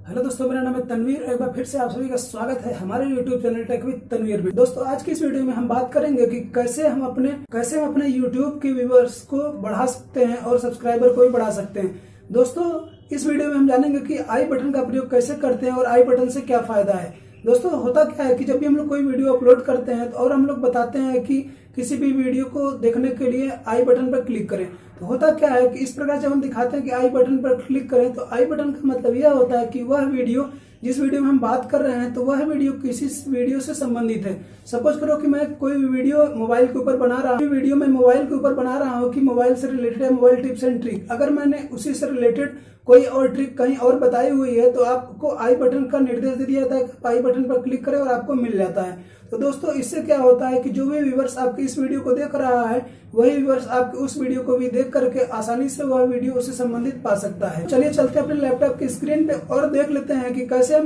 Hello दोस्तों, मेरा नाम है तनवीर। एक बार फिर से आप सभी का स्वागत है हमारे YouTube channel tech with Tanveer में। दोस्तों, आज की इस वीडियो में हम बात करेंगे कि कैसे हम अपने YouTube के व्यूअर्स को बढ़ा सकते हैं और सब्सक्राइबर को भी बढ़ा सकते हैं। दोस्तों, इस वीडियो में हम जानेंगे कि आई बटन का प्रयोग कैसे करते हैं और आई बटन से क्या फायदा है। दोस्तों, होता क्या है कि जब भी हम लोग कोई वीडियो अपलोड करते हैं और हम लोग बताते हैं कि किसी भी वीडियो को देखने के लिए आई बटन पर क्लिक करें, तो होता क्या है कि इस प्रकार जब हम दिखाते हैं कि आई बटन पर क्लिक करें, तो आई बटन का मतलब यह होता है कि वह वीडियो जिस वीडियो में हम बात कर रहे हैं तो वह वीडियो किसी वीडियो से संबंधित है। सपोज करो कि मैं कोई वीडियो मोबाइल के ऊपर बना रहा हूँ, वीडियो में मोबाइल के ऊपर बना रहा हूँ कि मोबाइल से रिलेटेड है, मोबाइल टिप्स एंड ट्रिक। अगर मैंने उसी से रिलेटेड कोई और ट्रिक कहीं और बताई हुई है तो आपको आई बटन का निर्देश दे दिया जाता है कि आई बटन पर क्लिक करें और आपको मिल जाता है। तो दोस्तों, इससे क्या होता है कि जो भी व्यूअर्स आपके इस वीडियो को देख रहा है वही व्यूअर्स आपके उस वीडियो को भी देख करके आसानी से वह वीडियो उससे संबंधित पा सकता है। चलिए चलते हैं अपने लैपटॉप की स्क्रीन पे और देख लेते हैं कि कैसे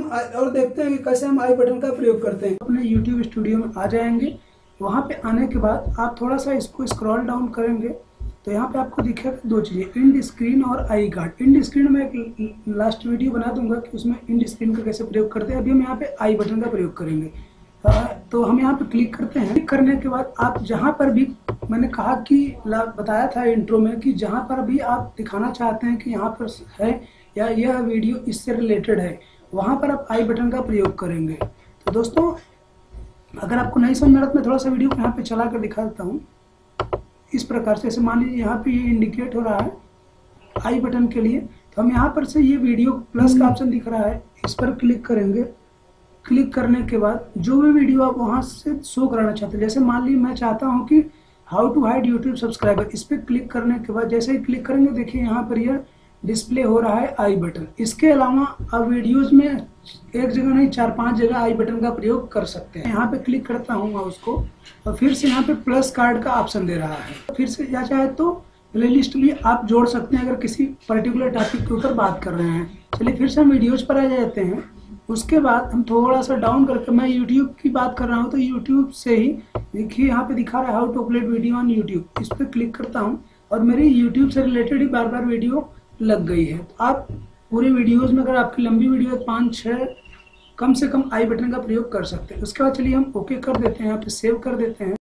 हम आई बटन का प्रयोग करते हैं। अपने YouTube स्टूडियो में आ जाएंगे। वहां पे आने के बाद आप थोड़ा सा इसको स्क्रॉल डाउन करेंगे तो यहाँ पे आपको दिखेगा दो चीजें, इंड स्क्रीन और आई कार्ड। इंड स्क्रीन में एक लास्ट वीडियो बना दूंगा कि उसमें इंड स्क्रीन का कैसे प्रयोग करते हैं। अभी हम यहाँ पे आई बटन का प्रयोग करेंगे। तो हम यहाँ पे क्लिक करते हैं। क्लिक करने के बाद आप जहाँ पर भी, मैंने कहा कि बताया था इंट्रो में कि जहाँ पर भी आप दिखाना चाहते हैं कि यहाँ पर है या यह वीडियो इससे रिलेटेड है, वहाँ पर आप आई बटन का प्रयोग करेंगे। तो दोस्तों, अगर आपको नहीं समझ में आ रहा तो मैं थोड़ा सा वीडियो को यहाँ पे चला कर दिखा देता हूँ। इस प्रकार से, जैसे मान लीजिए यहाँ पे ये इंडिकेट हो रहा है आई बटन के लिए, तो हम यहाँ पर से ये वीडियो प्लस का ऑप्शन दिख रहा है, इस पर क्लिक करेंगे। क्लिक करने के बाद जो भी वीडियो आप वहां से शो कराना चाहते हैं, जैसे मान लीजिए मैं चाहता हूं कि how to hide YouTube subscriber, इस पर क्लिक करने के बाद जैसे ही क्लिक करेंगे, देखिए यहाँ पर यह डिस्प्ले हो रहा है आई बटन। इसके अलावा आप वीडियोज में एक जगह नहीं 4-5 जगह आई बटन का प्रयोग कर सकते हैं। यहाँ पे क्लिक करता हूँ मैं उसको, और फिर से यहाँ पे प्लस कार्ड का ऑप्शन दे रहा है। फिर से या चाहे तो प्लेलिस्ट भी आप जोड़ सकते हैं अगर किसी पर्टिकुलर टॉपिक के ऊपर बात कर रहे हैं। चलिए फिर से हम वीडियोज पर आ जाते हैं। उसके बाद हम थोड़ा सा डाउन करके, मैं YouTube की बात कर रहा हूँ तो YouTube से ही देखिए यहाँ पे दिखा रहा है how to upload video on YouTube। इस पर क्लिक करता हूँ और मेरी YouTube से रिलेटेड ही बार बार वीडियो लग गई है। तो आप पूरे वीडियोस में, अगर आपकी लंबी वीडियो 5-6, कम से कम आई बटन का प्रयोग कर सकते हैं। उसके बाद चलिए हम ओके कर देते हैं, यहाँ पे सेव कर देते हैं।